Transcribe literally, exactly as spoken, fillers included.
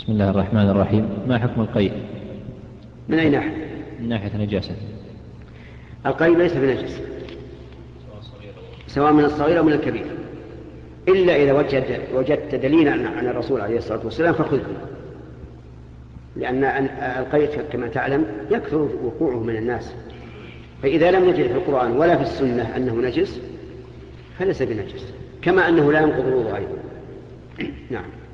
بسم الله الرحمن الرحيم. ما حكم القيء؟ من أي ناحية؟ من ناحية نجاسة. القيء ليس بنجس سواء من الصغير أو من الكبير، إلا إذا وجد وجدت دليلا عن الرسول عليه الصلاة والسلام فخذه، لأن القيء كما تعلم يكثر وقوعه من الناس، فإذا لم يجد في القرآن ولا في السنة أنه نجس فليس بنجس، كما أنه لا ينقض الوضوء أيضا. نعم.